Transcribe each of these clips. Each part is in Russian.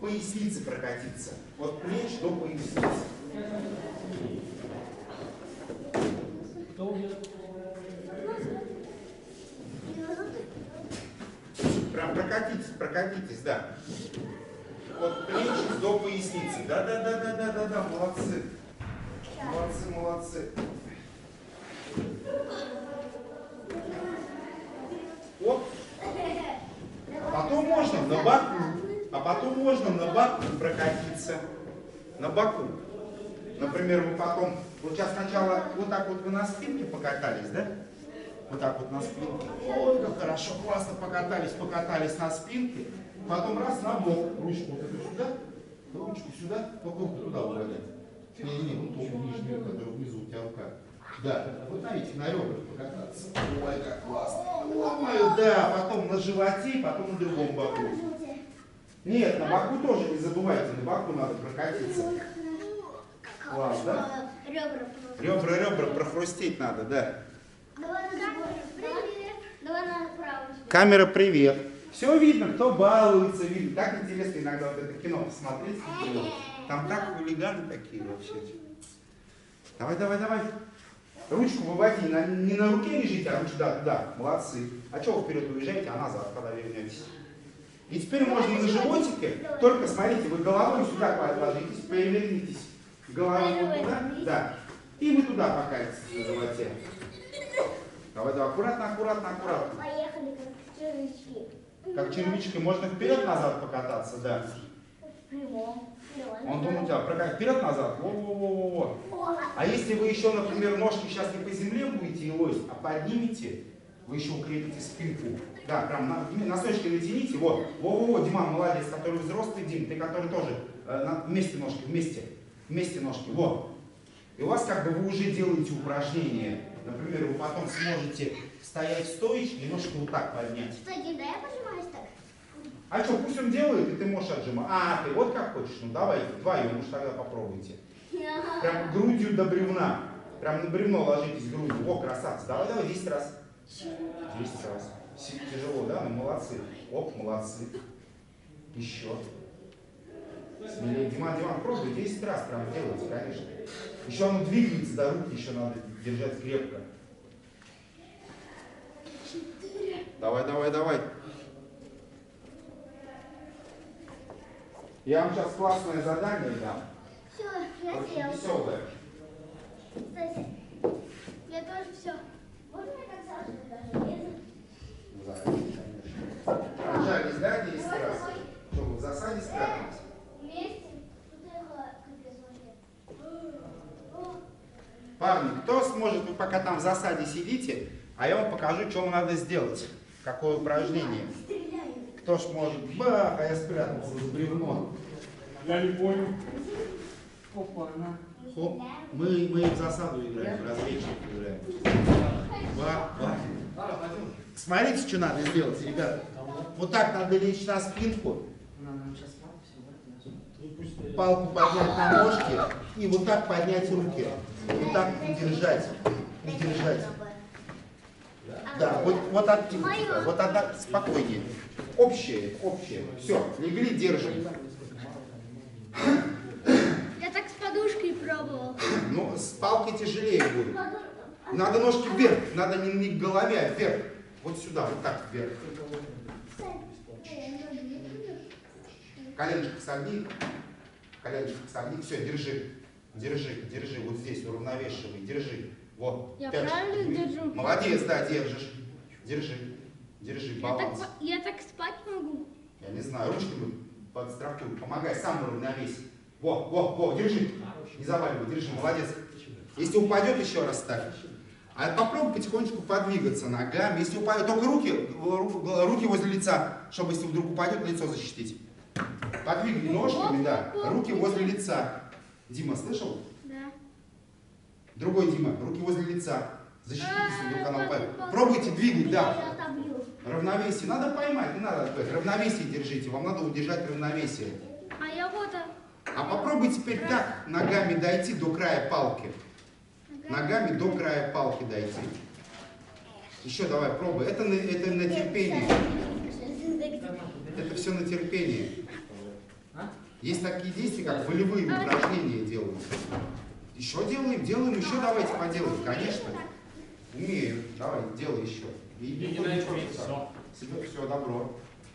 пояснице прокатиться. От плеч до поясницы. Прям прокатитесь, прокатитесь, да. От плеч до поясницы. Да, молодцы. Молодцы, молодцы. Оп. А потом можно на боку прокатиться. На боку. Например, вы потом, вот сейчас сначала вот так вот вы на спинке покатались, да? Вот так вот на спинке. Ой, как хорошо, классно покатались на спинке. Потом раз на бок, ручку вот эту сюда, ручку сюда, только руку туда уводить. Не, вот ту нижнюю, которая внизу у тебя рука. Да, вот знаете, на ребрах покататься. Ой, как классно. Ой, да, потом на животе, потом на другом боку. Нет, на боку тоже не забывайте, на боку надо прокатиться. Класс, да? Ребра прохрустеть надо, да. Камера, привет. Все видно, кто балуется, видно. Так интересно иногда вот это кино посмотреть. Там так хулиганы такие вообще. Давай. Ручку выводи, не на руке лежите, а ручку да. Молодцы. А что вы вперед уезжаете, а назад, когда вернетесь? И теперь можно и на животике, только смотрите, вы головой сюда ложитесь, повернитесь. Головой вот туда, да. И вы туда покатитесь на животе. Давай, аккуратно. Поехали, как червячки. Как червячки. Можно вперед-назад покататься, да. Он думает, вперед-назад. Во. А если вы еще, например, ножки сейчас не по земле будете и лозить, а поднимете, вы еще укрепите спинку. Да, прям носочки натяните. Вот. Во, Диман, молодец, который взрослый, Дим, ты который тоже вместе ножки, вместе ножки. Вот. И у вас как бы вы уже делаете упражнение. Например, вы потом сможете стоять в стоечке и ножки вот так поднять. Кстати, да, я пожимаюсь так. А что, пусть он делает, и ты можешь отжимать. А, ты вот как хочешь? Ну давайте, вдвоем, уж тогда попробуйте. Прям грудью до бревна. Прям на бревно ложитесь грудью. О, красавцы. Давай, 10 раз. 10 раз. Тяжело, да? Ну молодцы. Оп, молодцы. Еще. Смелее. Диман, пробуй 10 раз прям делайте, конечно. Еще оно двигается, да, руки еще надо держать крепко. Давай. Я вам сейчас классное задание дам. Все, я очень сделал. веселое. Кстати, я тоже все. Можно я как Саша даже? Конечно. Отжались, да, 10 раз? Что, вы в засаде спрятались? Вместе. Тут ехала капец вообще. Парни, кто сможет, вы пока там в засаде сидите, а я вам покажу, что вам надо сделать. Какое упражнение. Кто ж может? Бах, а я спрятался за бревно. Я не понял. Опа, она. Хоп. Мы в засаду играем, в разведчик играем. Бах. Смотрите, что надо сделать, ребята. Вот так надо лечь на спинку. Палку поднять на ножки и вот так поднять руки. Вот так удержать. Да, вот оттуда, вот одна, спокойнее. Общее. Все, легли, держим. Я так с подушкой пробовал. Ну, с палкой тяжелее будет. Надо ножки вверх, надо не к голове, а вверх. Вот сюда, вот так вверх. Коленочка согни. Все, держи. Вот здесь уравновешивай, держи. Вот. Я правильно держу? Молодец, да, держишь. Держи, баланс. Я так спать могу. Я не знаю, ручками подстрахуй, помогай, сам уравновесить. Во, держи. Не заваливай, держи, молодец. Если упадет, еще раз так. А попробуй потихонечку подвигаться ногами. Если упадет, только руки возле лица, чтобы если вдруг упадет, лицо защитить. Подвигни ножками, да. Руки возле лица. Дима, слышал? Да. Другой Дима, руки возле лица. Защитите, если вдруг она упадет. Пробуйте двигать, да. Равновесие. Надо поймать, не надо отпать. Равновесие держите. Вам надо удержать равновесие. А я вот. А попробуй теперь так ногами дойти до края палки. Ногами до края палки дойти. Еще давай, пробуй. Это на терпение. Это все на терпение. А? Есть такие действия, как волевые упражнения делают. Еще делаем, еще давайте поделаем, конечно. Умею, давай, делай еще. И все, добро.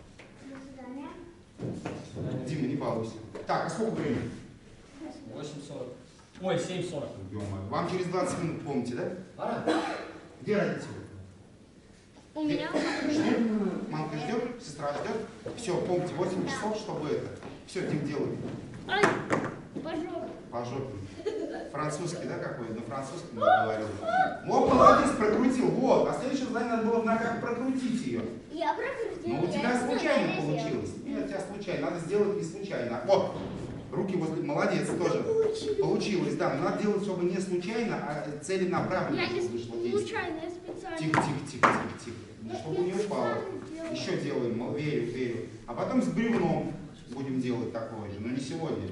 До свидания. Дима, не балуйся. Так, а сколько времени? 8:40. Ой, 7:40. Ё-моё, вам через 20 минут помните, да? Пора. Где родители? У меня Ждет? Мамка ждет, сестра ждет. Все, помните, 8 часов, чтобы это. Все, Дим, делай. Ай, пожалуйста. По жопе. Французский, да, какой? На французском я говорил. О, молодец, прокрутил. Вот. А следующее задание надо было в ногах прокрутить ее. Я прокрутила. Но у тебя случайно получилось. Нет, у тебя случайно. Надо сделать не случайно. Вот. Руки возле... Молодец, тоже. Получилось, да. Но надо делать, чтобы не случайно, а целенаправленно. Я не вышло действие. случайно, я специально. Тихо. Чтобы не упало. Еще делаем, верю. А потом с бревном будем делать такое же, но не сегодня.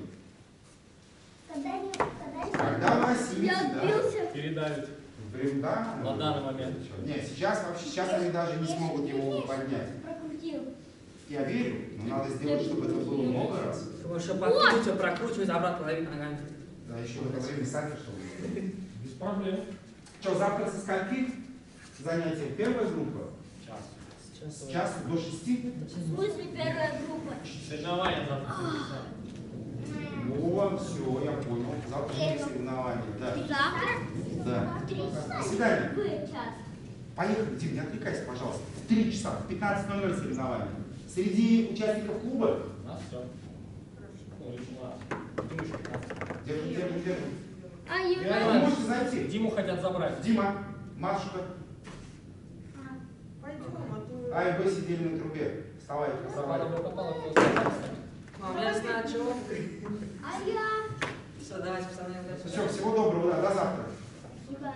Когда она сидит, Я да. отбился. Передавит. Да? На данный момент. Нет, сейчас они даже не смогут его поднять. Прокрутил. Я верю, но надо сделать, чтобы это было много раз. Потому что подкручивать, прокручивать, обратно ловить ногами. Да, еще в это время сами что ли. Без проблем. Что, завтра со скольки занятия? Первая группа? Час. С часу до 6? В смысле первая группа? Соревнования завтра. О, все, я понял. Завтра же соревнования. Да. Завтра? Да. В 3 часа. До свидания. Вы час. Поехали, Дим, не отвлекайся, пожалуйста. В 3 часа, в 15:00 соревнования. Среди участников клуба. У нас все. Ну, лишь у нас. Думаешь, 15. Держи. А я... Вы можете зайти. Диму хотят забрать. Дима, Машка, Пойдем, а то... А и Б сидели на трубе. Вставайте, Забрала вставайте. попала, просто. Мам, я знаю, чего. А я... Все, давайте, пацаны, удачи. Все, всего доброго, да, до завтра. Да.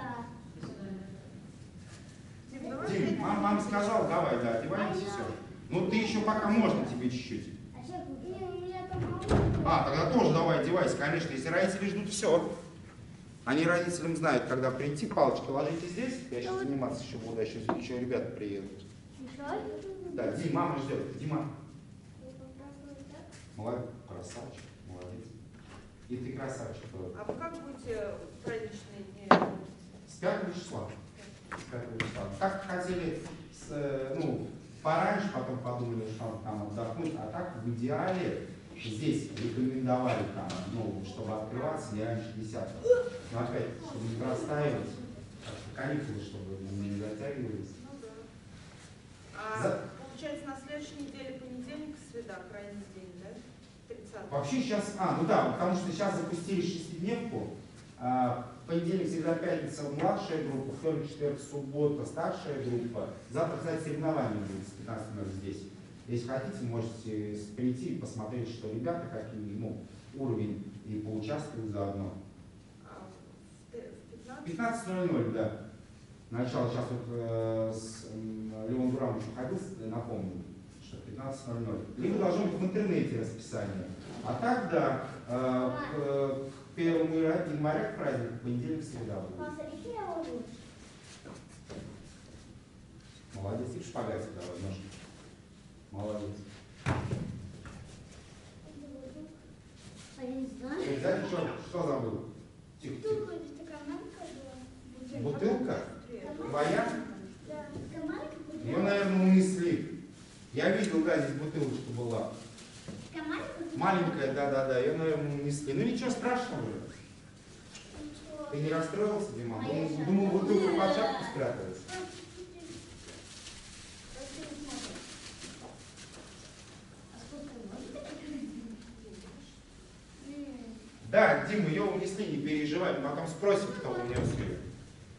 Дим, давай Дим, опять- мама сказал, давай, да, одеваемся, все. Ну ты еще пока можно тебе чуть-чуть. А что, у меня там мало. А, тогда тоже давай одевайся, конечно. Если родители ждут, все. Они родителям знают, когда прийти, палочки ложите здесь. Я сейчас заниматься еще буду, еще ребята приедут. Да, Дим, мама ждет. Дима. Молодец, красавчик, молодец. И ты красавчик. А вы как будете праздничные дни? С 5 числа. С 5 числа. Так хотели, пораньше, потом подумали, что там отдохнуть. А так в идеале здесь рекомендовали там, чтобы открываться не раньше 10-го. Но опять, чтобы не простаивать, так что каникулы, чтобы не затягивались. Ну да. А получается, на следующей неделе понедельник, среда, крайний день, да? 30. Вообще сейчас, потому что сейчас запустили 6-дневку. Понедельник, среда, пятница младшая группа, вторник, четверг, суббота старшая группа. Завтра, кстати, соревнования будет с 15:00 здесь. Если хотите, можете прийти и посмотреть, что ребята какие, уровень, и поучаствовать заодно. А в 15? 15:00, да. Начало сейчас вот с Леоном Дурамовичем ходил, напомню, что 15:00. Либо должно быть в интернете расписание. А так, да, к 1 января праздник, понедельник, среда будет. Молодец, и в шпагате давай, ножки. Молодец. Знаете, что забыл? Тихо. Бутылка? Твоя? Ее, наверное, унесли. Я видел, да, здесь бутылочка была. Маленькая, да, ее, наверное, унесли. Ну ничего страшного же. Ты не расстроился, Дима? Думал, бутылка под шапку спряталась. Да, Дима, ее унесли, не переживай, мы потом спросим, кто унес ее.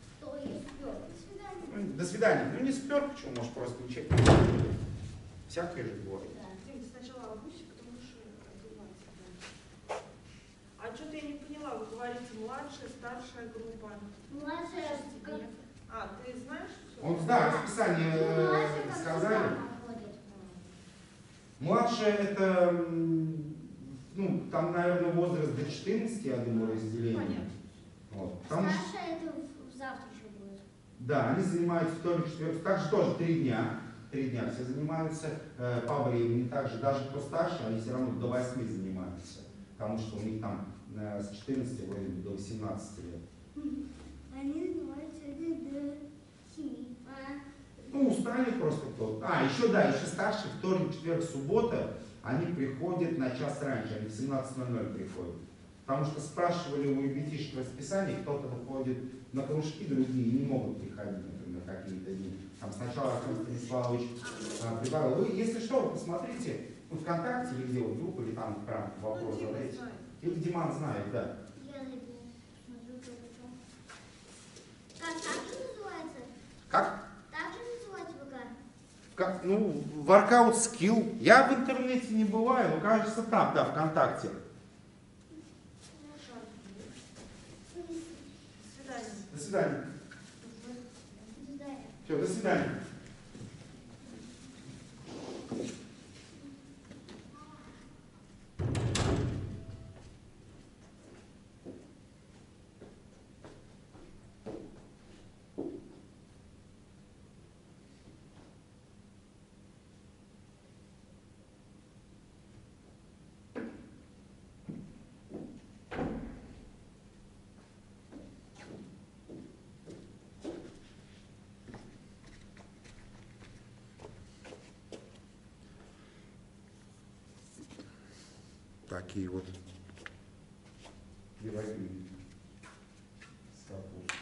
До свидания. Ну не спер, почему, может просто учить. Всякое же бывает. Дим, ты сначала обуйся, потому что одеваться. Да. А что-то я не поняла, вы говорите младшая, старшая группа. А, ты знаешь все? Вот, да, расписание сказали. Младшая это, там, наверное, возраст до 14, я думаю, разделение. Понятно. Вот. Потому что, Старшая это завтра еще будет. да, они занимаются вторник, четверг, также тоже 3 дня. 3 дня. Все занимаются по времени также, даже кто старше, они все равно до 8 занимаются. Потому что у них там с 14 вроде бы до 18 лет. Они занимаются до 7. Ну, устраивает просто кто-то. Еще да, еще старше, вторник, четверг, суббота, они приходят на час раньше, они в 17:00 приходят. Потому что спрашивали у ребятишек расписание, кто-то выходит на кружки, другие не могут приходить, например, какие-то дни. Там сначала Артем Станиславович прибавил. Вы, если что, вы посмотрите ну, ВКонтакте или где вот группа, или там прям вопрос Дима задайте. знает. Или Диман знает, да. Я найду. Смотрю, как же называется? Как? Так же называется ВК? Как? Ну, Workout Skill. Я в интернете не бываю, но кажется там, да, ВКонтакте. До свидания. До свидания. Все, до свидания. Такие вот пироги с капустой.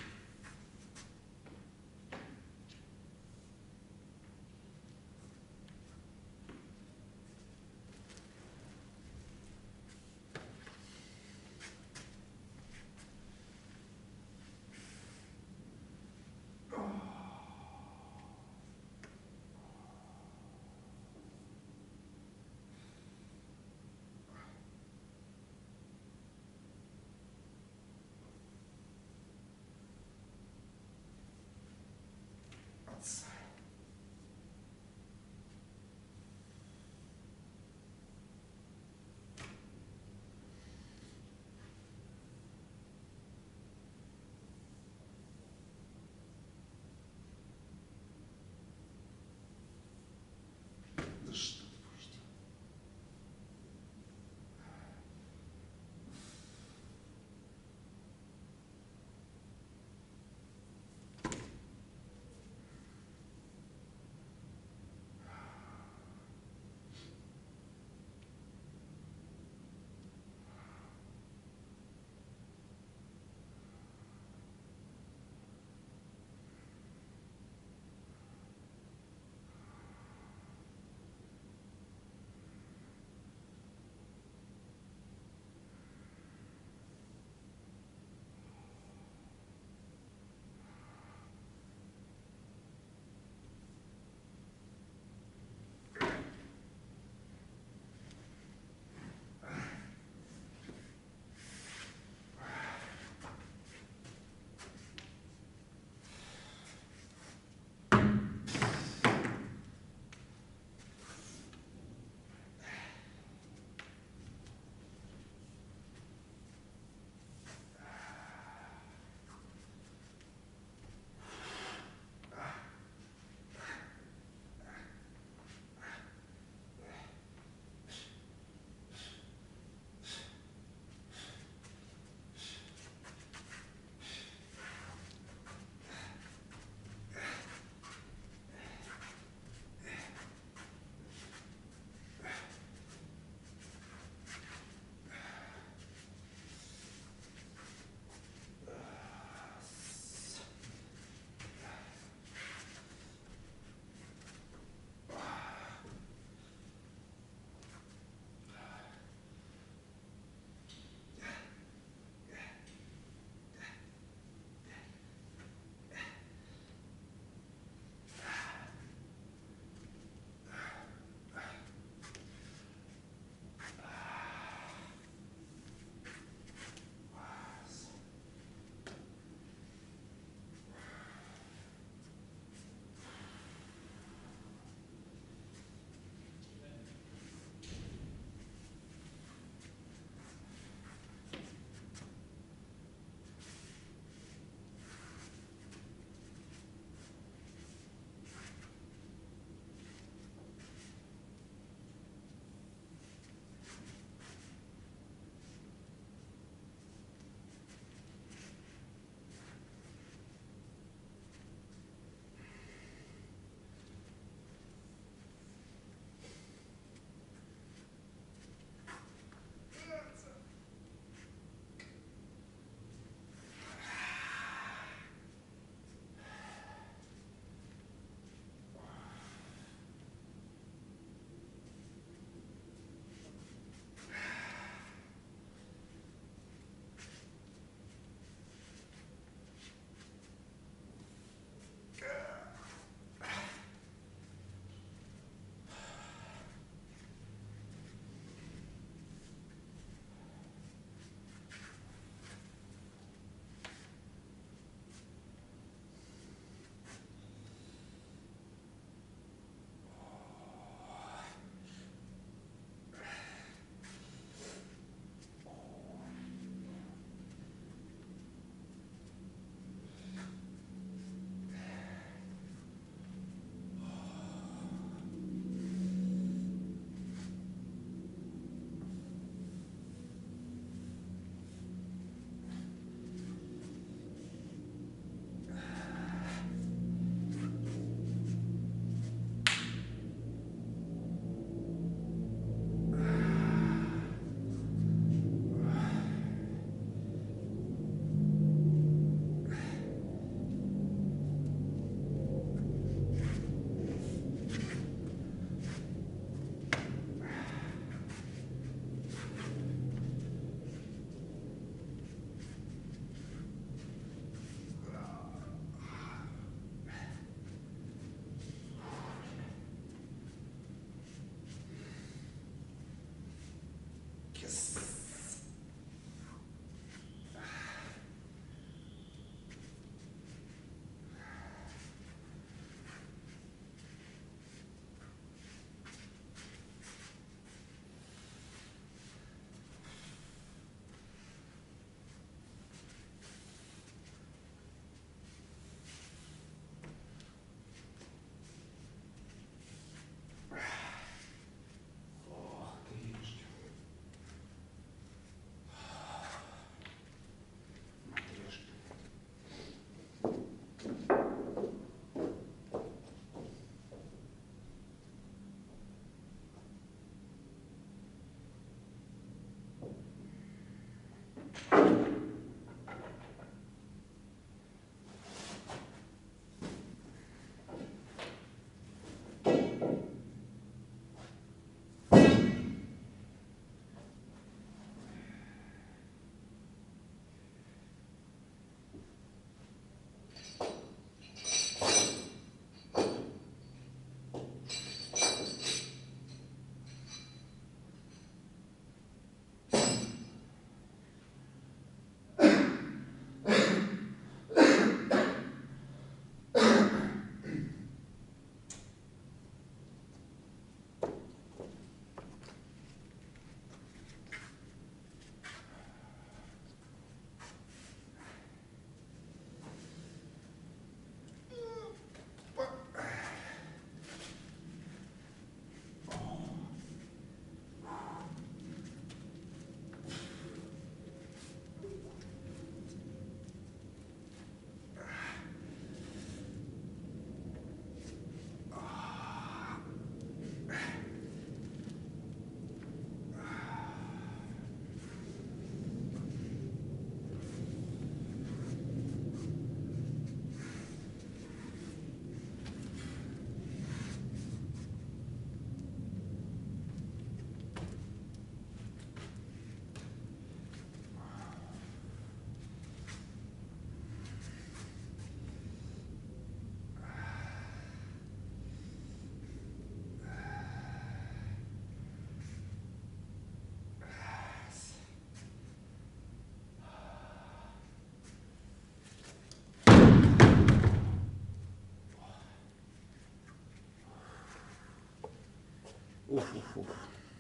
Уф, уф, уф.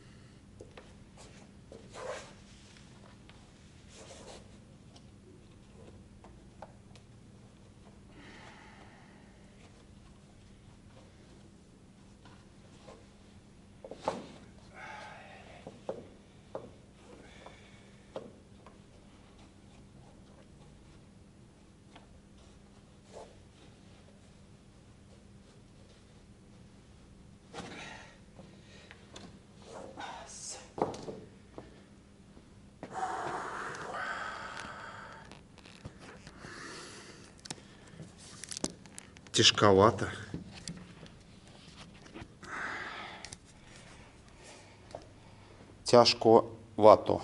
Тяжковато. Тяжковато.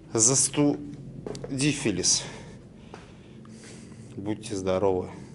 застудифилис. Будьте здоровы.